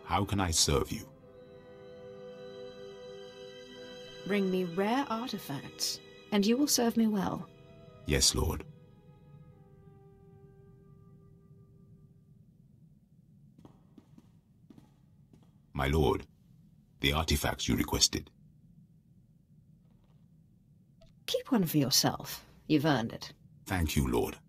How can I serve you? Bring me rare artifacts, and you will serve me well. Yes, Lord. My lord, the artifacts you requested. Keep one for yourself. You've earned it. Thank you, Lord.